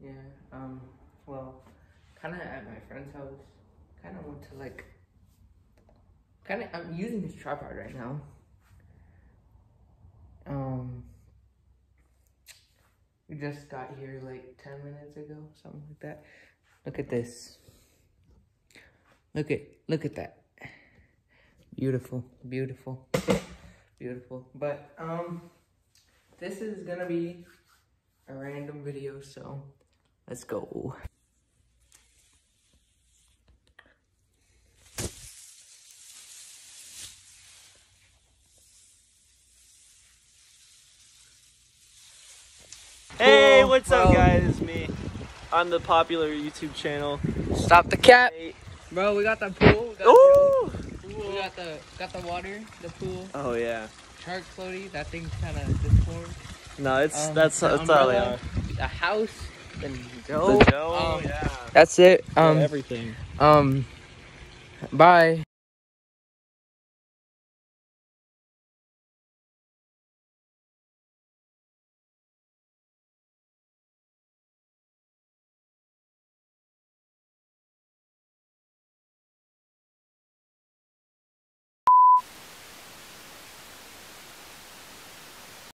Yeah. Well, kind of at my friend's house. Kind of went to like. I'm using his tripod right now. We just got here like 10 minutes ago, something like that. Look at this. Look at that. Beautiful, beautiful, beautiful. But this is gonna be a random video, so let's go. Hey, what's up, guys? It's me on the popular YouTube channel. Stop the cap, bro. We got the pool. We got the water, the pool. Oh yeah. Shark floaty. That thing's kind of disformed. No, that's all they are. The house, the Joe. The Joe. Yeah. That's it. Everything. Bye.